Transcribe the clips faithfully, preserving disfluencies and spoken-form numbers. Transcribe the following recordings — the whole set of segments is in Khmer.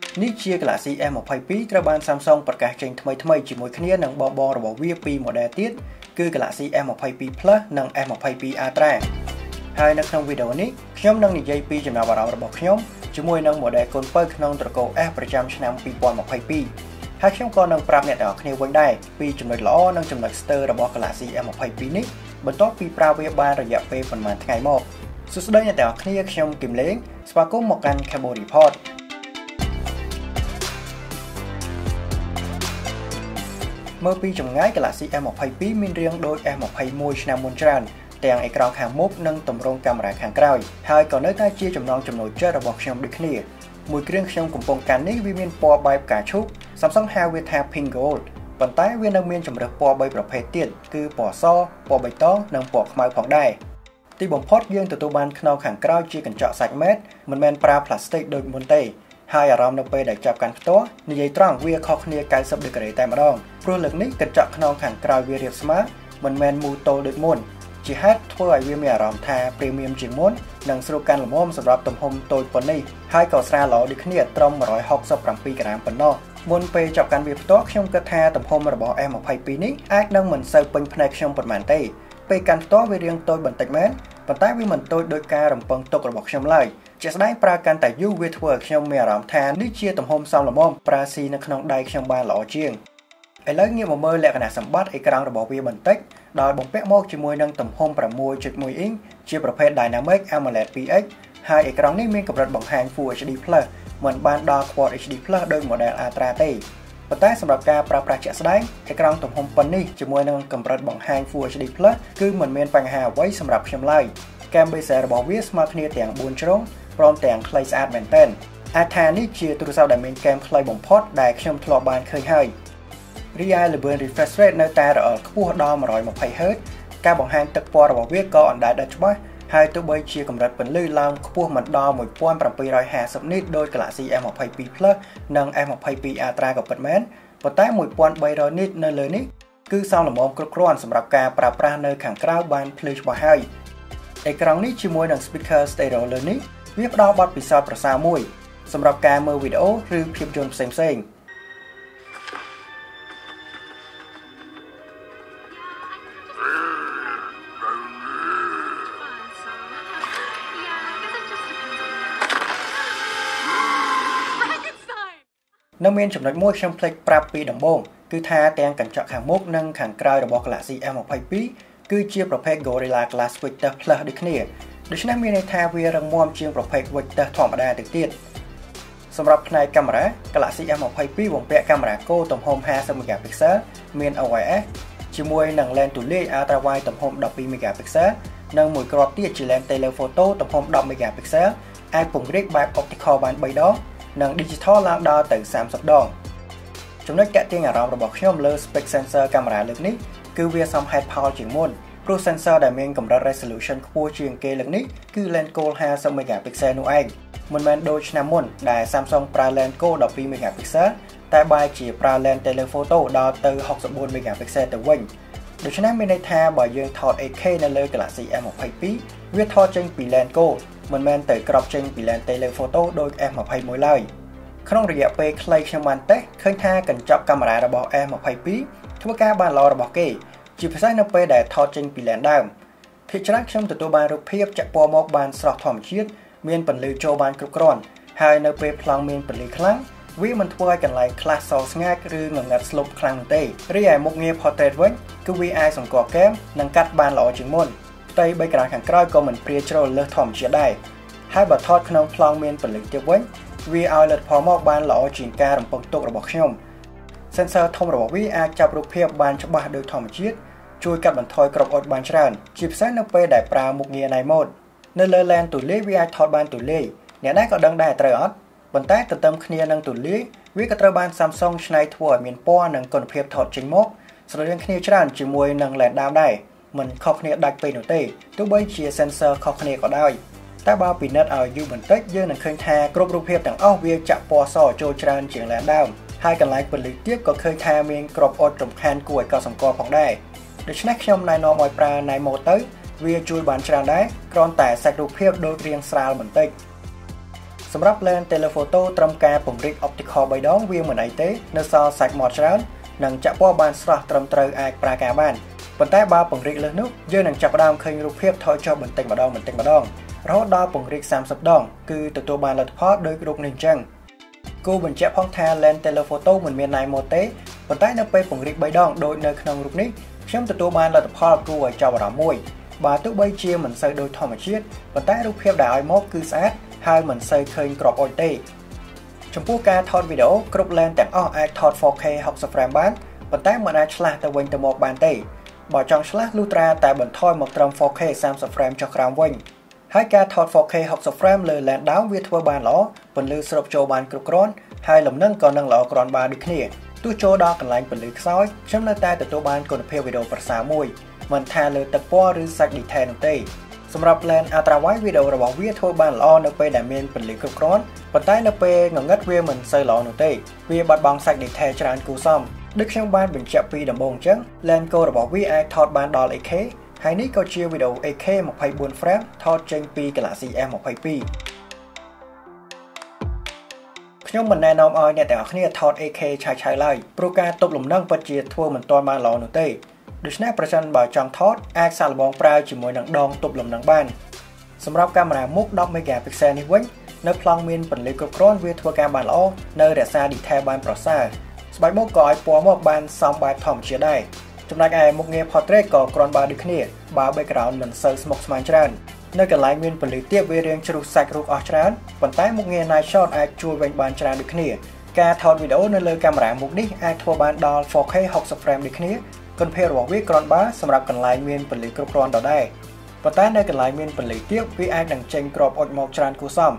នេះជា Galaxy S ยี่สิบสอง ត្រូវបាន Samsung ប្រកាសចេញថ្មីថ្មីជាមួយគ្នានឹងបបររបស់វាពីរ model ទៀតគឺ Galaxy S ยี่สิบสอง Plus និង S ยี่สิบสอง Ultra ហើយនៅក្នុងវីដេអូនេះខ្ញុំនឹងនិយាយពីចំណាប់អារម្មណ៍របស់ខ្ញុំជាមួយនឹង model កូនពៅក្នុងត្រកូល S ប្រចាំឆ្នាំยี่สิบยี่สิบสองហើយខ្ញុំក៏នឹងប្រាប់អ្នកទាំងអស់គ្នាវិញដែរពីចំណុចល្អនិងចំណុចស្ទើររបស់ Galaxy S ยี่สิบสอง នេះបន្ទាប់ពីប្រើវាបានរយៈពេលប៉ុន្មានថ្ងៃមកសួស្តីអ្នកទាំងអស់គ្នាខ្ញុំគឹមលេងស្វាគមន៍មកកាន់ Cable Report មើលពីចម្ងាយ Galaxy S ยี่สิบสอง មានរាងដូច S ยี่สิบเอ็ด ឆ្នាំមុនច្រើនទាំងអេក្រង់ខាងមុខនិងទម្រង់កាមេរ៉ាខាងក្រោយហើយក៏នៅតែជាចំណងចំណូលចិត្តរបស់ខ្ញុំដូចគ្នាមួយគ្រឿងខ្ញុំកំពុងកាន់នេះវាមានពណ៌បែបផ្កាឈូក Samsung ហៅវាថា Pink Gold ប៉ុន្តែវានៅមានជម្រើសពណ៌បីប្រភេទទៀតគឺពណ៌សពណ៌បៃតងនិងពណ៌ខ្មៅផងដែរទីបំផុតយើងទទួលបានខ្នងខាងក្រោយជាកញ្ចក់សាច់ម៉េតមិនមែនប្រើផ្លាស្ទិកដូចមុនទេហើយអារម្មណ៍នៅពេលដែលចាប់កាន់ផ្ទាល់និយាយត្រង់វាខុសគ្នា ninety degree តែម្ដងព្រោះលើកនេះកញ្ចក់ខ្នងខាងក្រោយវារាបស្មើមិនមែនមូលតូលដូចមុនជាហេតុធ្វើឲ្យវាមានអារម្មណ៍ថា premium ជាងមុននិងស្រួលកាន់ល្មមសម្រាប់ទំហំតូចប៉ុណ្នេះហើយក៏ស្រាលល្អដូចគ្នាត្រឹមone hundred sixty-sevenក្រាមប៉ុណ្ណោះមុនពេលចាប់កាន់វាផ្ទាល់ខ្ញុំគិតថាទំហំរបស់ S ยี่สิบสอง នេះអាចនឹងមិនសូវពេញភ្នែកខ្ញុំប៉ុន្មានទេពេលកាន់ផ្ទាល់វារាងតូចបន្តិចមែនប៉ុន្តែវាមិនតូចដោយការរំពឹងទុករបស់ខ្ញុំឡើយជាក់ស្ដែងប្រើកាន់តែយូរវាធ្វើឲ្យខ្ញុំមានអារម្មណ៍ថានេះជាទំហំសមល្មមប្រើស៊ីនៅក្នុងដៃខ្ញុំបានល្អជាងឥឡូវងាកមកមើលលក្ខណៈសម្បត្តិអេក្រង់របស់វាបន្តិចដោយបំពាក់មកជាមួយនឹងទំហំsix point one អ៊ីនជាប្រភេទ Dynamic AMOLED two X ហើយអេក្រង់នេះមានកម្រិតបង្ហាញ Full เอช ดี Plus មិនបានដល់ Quad เอช ดี Plus ដោយ model Ultra ទេប៉ុន្តែសម្រាប់ការប្រើប្រាស់ជាក់ស្ដែងអេក្រង់ទំហំប៉ុណ្នេះជាមួយនឹងកម្រិតបង្ហាញ Full เอช ดี Plus គឺមិនមានបញ្ហាអ្វីសម្រាប់ខ្ញុំឡើយ Cam base របស់វាស្មើគ្នាទាំងfourជ្រុងព្រមទាំងខ្លីស្អាតមែនទែនអាចថានេះជាទូរស័ព្ទដែលមាន Cam ខ្លីបំផុតដែលខ្ញុំធ្លាប់បានឃើញហើយReliable refresh rate នៅតែរអិលខ្ពស់ដល់one hundred twenty hertz ការបង្ហាញទឹកពណ៌របស់វាក៏អណ្ដែតដល់ច្បាស់ហើយទោះបីជាកម្រិតពន្លឺឡើងខ្ពស់មិនដល់seventeen fifty nit ដោយ Galaxy S ยี่สิบสอง Plus និង S ยี่สิบสอง Ultra ក៏ពិតមែនប៉ុន្តែthirteen hundred nit នៅលើនេះគឺសមល្មមគ្រប់គ្រាន់សម្រាប់ការប្រើប្រាស់នៅខាងក្រៅបានភ្លឺច្បាស់ហើយអេក្រង់នេះជាមួយនឹង speaker stereo លើនេះវាផ្ដល់បទពិសោធន៍ប្រសើរមួយសម្រាប់ការមើលវីដេអូឬភាពយន្តផ្សេងៗនៅមានចំណុចមួយខ្ញុំភ្លេចប្រាប់ពីដំបូងគឺថាទាំងកញ្ចក់ខាងមុខនិងខាងក្រោយរបស់ Galaxy S ยี่สิบสอง គឺជាប្រភេទ Gorilla Glass Victus Plus ដូចគ្នាដូច្នេះមានន័យថាវារឹងមាំជាងប្រភេទ Victus ធម្មតាទៅទៀតសម្រាប់ផ្នែកកាមេរ៉ា Galaxy S ยี่สิบสอง បំពាក់កាមេរ៉ាគោទំហំfifty megapixel មាន O I S ជាមួយនឹង lens ទូលាយ Ultra Wide ទំហំtwelve megapixel និងមួយគ្រាប់ទៀតជា lens telephoto ទំហំten megapixel អាចពង្រីកបែប optical បានthreeដងនិង digital ឡើងដល់ទៅthirtyដងចំណុចទាក់ទាញអារម្មណ៍របស់ខ្ញុំលើ spec sensor កាមេរ៉ាលើកនេះគឺវាសមហេតុផលជាងមុនព្រោះ sensor ដែលមានកម្រិត resolution ខ្ពស់ជាងគេលើកនេះគឺ lens gold fifty megapixel នោះឯងមិនមែនដូចឆ្នាំមុនដែល Samsung ប្រើ lens gold twelve megapixel តែបែរជាប្រើ lens telephoto ដល់ទៅsixty-four megapixel ទៅវិញដូច្នេះមានន័យថាបើយើងថត eight K នៅលើ Galaxy S ยี่สิบสอง វាថតចេញពី lens goldមិនមែនទៅក្របចេញពី lens telephoto ដោយ S ยี่สิบสอง ឡើយក្នុងរយៈពេលខ្លីខ្ញុំបានតេស្តឃើញថាកញ្ចក់កាមេរ៉ារបស់ S ยี่สิบสอง ធ្វើការបានល្អរបស់គេជាពិសេសនៅពេលដែលថតចេញពី lens ដើមភាគច្រើនខ្ញុំទទួលបានរូបភាពចាក់ពណ៌មកបានស្រស់ធម្មជាតិមានពន្លឺចូលបានគ្រប់គ្រាន់ហើយនៅពេលប្លង់មានពន្លឺខ្លាំងវាមិនធ្វើឲ្យកន្លែងខ្លះសស្ងាត់ឬងងឹតស្លុបខ្លាំងនោះទេរីឯមុខងារ portrait វិញគឺវាអាចសង្កត់កែមនិងកាត់បានល្អជាងមុនផ្ទៃ background ខាងក្រោយក៏មិនព្រាជ្រុលលើសធម្មជាតិដែរហើយបើថតក្នុងប្លង់មានពន្លឺទាបវិញវាឲ្យលទ្ធផលមកបានល្អជាងការរំពឹងទុករបស់ខ្ញុំ sensor ធំរបស់វាអាចចាប់រូបភាពបានច្បាស់ដូចធម្មជាតិជួយកាត់បន្ថយក្របអុចបានច្រើនជាពិសេសនៅពេលដែលប្រើមុខងារ night mode នៅលើ lens ទូលាយវាអាចថតបានទូលាយអ្នកដែរក៏ដឹងដែរត្រូវអត់ប៉ុន្តែទន្ទឹមគ្នានឹងទូលាយវាក៏ត្រូវបាន Samsung ច្នៃធ្វើឲ្យមានពណ៌និងគុណភាពថតចេញមកស្រដៀងគ្នាច្រើនជាមួយនឹង lens ដើមដែរមិនខុសគ្នាដាច់ពេកនោះទេទោះបីជា sensor ខុសគ្នាក៏ដោយតែបើពិនិត្យឲ្យយូរបន្តិចយើងនឹងឃើញថាគ្រប់រូបភាពទាំងអស់វាចាក់ពណ៌សចូលច្រើនជាង lens ដើមហើយកន្លែងពន្លឺទាបក៏ឃើញថាមានក្របអុចរំខានគួរឲ្យកត់សម្គាល់ផងដែរដូច្នេះខ្ញុំណែនាំឲ្យប្រើ night mode ទៅវាជួយបានច្រើនដែរគ្រាន់តែសាច់រូបភាពដូចរាងស្រាលបន្តិចសម្រាប់ lens telephoto ត្រឹមការពង្រីក optical បីដងវាមិនអីទេនៅសល់សាច់មាត់ច្រើននិងចាក់ពណ៌បានស្រស់ត្រឹមត្រូវអាចប្រើការបានប៉ុន្តែបើពង្រីកលើសនោះយើងនឹងចាប់ផ្ដើមឃើញរូបភាពថយចុះបន្តិចម្ដងបន្តិចម្ដងរហូតដល់ពង្រីកសាមសិបដងគឺទទួលបានលទ្ធផលដូចរូបនេះអញ្ចឹងគូបញ្ជាក់ផងថា lens telephoto មិនមានណៃម៉ូតទេប៉ុន្តែនៅពេលពង្រីកបីដងដូចនៅក្នុងរូបនេះខ្ញុំទទួលបានលទ្ធផលគួរឲ្យចាប់អារម្មណ៍មួយបើទោះបីជាមិនសូវដូចធម្មជាតិប៉ុន្តែរូបភាពដែលឲ្យមកគឺស្អាតហើយមិនសូវឃើញក្របអុចទេចំពោះការថតវីដេអូគ្រប់ lens ទាំងអស់អាចថត four K sixty frame បានប៉ុន្តែមិនអាចឆ្លាស់ទៅវិញទៅមកបានទេបើចង់ឆ្លាស់លុះត្រាតែបន្ថយមកត្រឹម four K thirty frame ចុះក្រោមវិញហើយការថត four K sixty frame លើ lens ដើមវាធ្វើបានល្អពន្លឺស្រូបចូលបានគ្រប់គ្រាន់ហើយលំនឹងក៏នឹងល្អគ្រាន់បានដូចគ្នាទោះចូលដល់កន្លែងពន្លឺខ្សោយខ្ញុំនៅតែទទួលបានគុណភាពវីដេអូប្រសើរមួយមិនថាលើទឹកពណ៌ឬសាច់ detail នោះទេសម្រាប់ lens ultra wide វីដេអូរបស់វាធ្វើបានល្អនៅពេលដែលមានពន្លឺគ្រប់គ្រាន់ប៉ុន្តែនៅពេលងងឹតវាមិនសូវល្អនោះទេវាបាត់បង់សាច់ detail ច្រើនគួរសមដូចខ្ញុំបានបញ្ជាក់ពីដំបូងអញ្ចឹង lens core របស់វាអាចថតបានដល់ eight K ហើយនេះក៏ជាវីដេអូ eight K twenty-four frame ថតចេញពី Galaxy S twenty-two ខ្ញុំមិនណែនាំឲ្យអ្នកទាំងអស់គ្នាថត eight K ឆាយឆាយឡើយព្រោះការទប់លំនឹងពិតជាធ្វើមិនទាន់បានល្អនោះទេដូច្នេះប្រសិនបើចង់ថតអាចសាកល្បងប្រើជាមួយនឹងដងទប់លំនឹងបានសម្រាប់កាមេរ៉ាមុខten មេហ្គាពិកសែល នេះវិញនៅប្លង់មានពន្លឺគ្រប់គ្រាន់វាធ្វើការបានល្អនៅរក្សា detail បានប្រសើរស្បែកមុខក៏ឲ្យពណ៌មកបានសមបែបធម្មជាតិដែរចំណែកឯមុខងារ portrait ក៏គ្រាន់បើដូចគ្នាបើ background មិនសូវស្មុគស្មាញច្រើននៅកន្លែងមានពន្លឺទាបវារាងជ្រុះសាច់រូបអស់ច្រើនប៉ុន្តែមុខងារ night shot អាចជួយវិញបានច្រើនដូចគ្នាការថតវីដេអូនៅលើកាមេរ៉ាមុខនេះអាចធ្វើបានដល់ four K sixty frame ដូចគ្នាគុណភាពរបស់វាគ្រាន់បើសម្រាប់កន្លែងមានពន្លឺគ្រប់គ្រាន់ដដែលប៉ុន្តែនៅកន្លែងមានពន្លឺទាបវាអាចនឹងចេញក្របអុចមកច្រើនគួរសម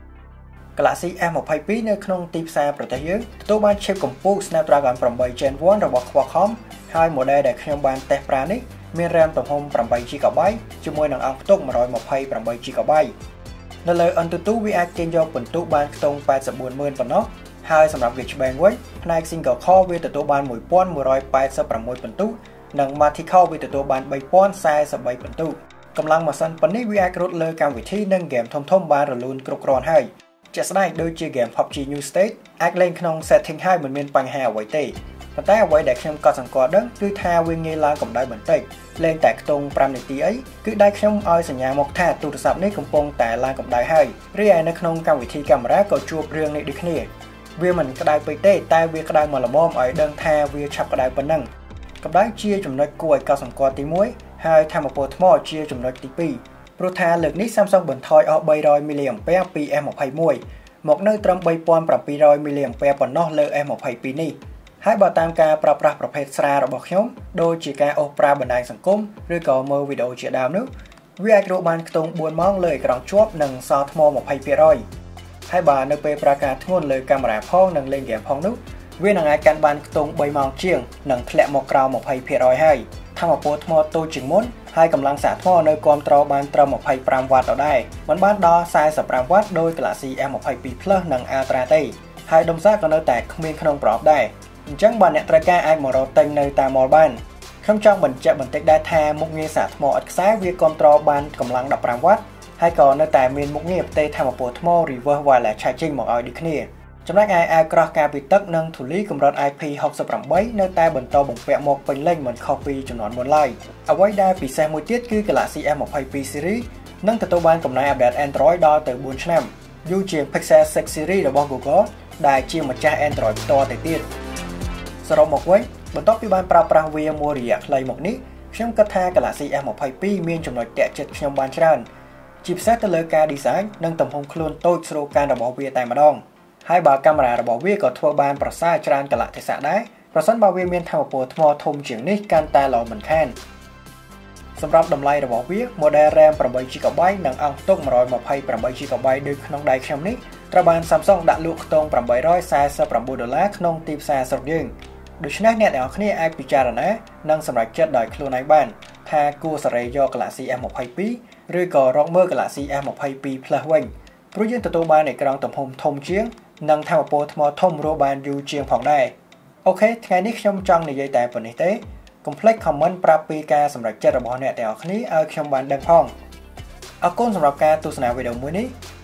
Galaxy S twenty-two នៅក្នុងទីផ្សារប្រទេសយើងទទួលបាន chip កម្ពុជា Snapdragon eight Gen one របស់ Qualcomm ហើយ model ដែលខ្ញុំបានតេស្តប្រើនេះមាន RAM ទំហំeight G B ជាមួយនឹងអង្គផ្ទុកone hundred twenty-eight G B នៅលើ អិន ទូ ទូ វាអាចទាញយកពិន្ទុបានខ្ទង់eighty-four thousandប៉ុណ្ណោះហើយសម្រាប់វាឆ្វេងវិញផ្នែក single core វាទទួលបានone thousand one hundred eighty-sixពិន្ទុនិង multi core វាទទួលបានthree thousand forty-threeពិន្ទុកម្លាំងម៉ាស៊ីនប៉ុណ្នេះវាអាចរត់លើកម្មវិធីនិងហ្គេមធំៗបានរលូនគ្រប់គ្រាន់ហើយជាក់ស្ដែងដូចជាហ្គេម P U B G New State អាចលេងក្នុង setting ហើយមិនមានបញ្ហាអ្វីទេប៉ុន្តែអ្វីដែលខ្ញុំកត់សម្គាល់ដឹងគឺថាវាងាយឡើងកម្ដៅបន្តិចលេងតែខ្ទង់fiveនាទីអីគឺដៃខ្ញុំឲ្យសញ្ញាមកថាទូរស័ព្ទនេះកំពុងតែឡើងកម្ដៅហើយរីឯនៅក្នុងកម្មវិធីកាមេរ៉ាក៏ជួបរឿងនេះដូចគ្នាវាមិនក្ដៅពេកទេតែវាក្ដៅមកល្មមឲ្យដឹងថាវាឆាប់ក្ដៅប៉ុណ្ណឹងកម្ដៅជាចំណុចគួរឲ្យកត់សម្គាល់ទីoneហើយថាមពលថ្មជាចំណុចទីtwoព្រោះថាលើកនេះ Samsung បន្ថយអស់three hundred milliampere ពី S twenty-one មកនៅត្រឹមthree thousand seven hundred milliampere ប៉ុណ្ណោះលើ S twenty-two នេះហើយបើតាមការប្រើប្រាស់ប្រភេទស្រារបស់ខ្ញុំដូចជាការអូសប្រើបណ្ដាញសង្គមឬក៏មើលវីដេអូជាដើមនោះវាអាចរកបានខ្ទង់fourម៉ោងលើអេក្រង់ជាប់និងសល់ថ្មtwenty percentហើយបើនៅពេលប្រើការធ្ងន់លើកាមេរ៉ាផងនិងលេងហ្គេមផងនោះវានឹងអាចកាន់បានខ្ទង់threeម៉ោងជាងនិងធ្លាក់មកក្រោមtwenty percentហើយថាមពលថ្មតូចជាងមុនហើយកម្លាំងសាកថ្មនៅគាំទ្របានត្រឹមtwenty-fiveវ៉ាត់ដដែលមិនបានដល់forty-fiveវ៉ាត់ដោយ Galaxy S twenty-two Plus និង Ultra ទេហើយដុំសាកក៏នៅតែគ្មានក្នុងប្រអប់ដែរអញ្ចឹងបើអ្នកត្រូវការអាចមករកទិញនៅតាម mall បានខ្ញុំចង់បញ្ជាក់បន្តិចដែរថាមុខងារសាកថ្មឥតខ្សែវាគាំទ្របានកម្លាំងfifteenវ៉ាត់ហើយក៏នៅតែមានមុខងារផ្ទេរថាមពលថ្ម reverse wireless charging មកឲ្យដូចគ្នាចំណែកឯអាវក្រោះការពារទឹកនិងធូលីកម្រិត I P sixty-eight នៅតែបន្តបំពាក់មកពេញលេញមិនខុសពីជំនាន់មុនឡើយអ្វីដែលពិសេសមួយទៀតគឺ Galaxy S twenty-two Series នឹងទទួលបានកំណែ update Android ដល់ទៅfourឆ្នាំយូរជាង Pixel six Series របស់ Google ដែលជាម្ចាស់ Android ផ្ទាល់ទៅទៀតសរុបមកវិញបន្ទាប់ពីបានប្រើប្រាស់វាមួយរយៈខ្លីមកនេះខ្ញុំគិតថា Galaxy S twenty-two មានចំណុចទាក់ចិត្តខ្ញុំបានច្រើនជាពិសេសទៅលើការ design និងទំហំខ្លួនតូចស្រួលកាន់របស់វាតែម្ដងហើយបើកាមេរ៉ារបស់វាក៏ធ្វើបានប្រសើរច្រើនកលៈទេសៈដែរប្រសិនបើវាមានថាមពលថ្មធំជាងនេះកាន់តែល្អមិនខានសម្រាប់តម្លៃរបស់វា model RAM eight G B និងអង្គផ្ទុកone hundred twenty-eight G B ដូចក្នុងដៃខ្ញុំនេះត្រូវបាន Samsung ដាក់លក់ខ្ទង់eight hundred forty-nineដុល្លារក្នុងទីផ្សារស្រុកយើងដូច្នេះអ្នកទាំងអស់គ្នាអាចពិចារណានិងសម្រេចចិត្តដោយខ្លួនឯងបានថាគួរសេរីយក Galaxy S twenty-two ឬក៏រកមើល Galaxy S twenty-two Plus វិញព្រោះយើងទទួលបានអេក្រង់ទំហំធំជាងនិងថាមពលថ្មធំរស់បានយូរជាងផងដែរអូខេថ្ងៃនេះខ្ញុំចង់និយាយតែប៉ុណ្្នេះទេកុំភ្លេច comment ប្រាប់ពីការសម្រេចចិត្តរបស់អ្នកទាំងអស់គ្នាឲ្យខ្ញុំបានដឹងផងអរគុណសម្រាប់ការទស្សនាវីដេអូមួយនេះ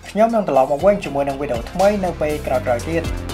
ខ្ញុំនឹងត្រឡប់មកវិញជាមួយនឹងវីដេអូថ្មីនៅពេលក្រោយៗទៀត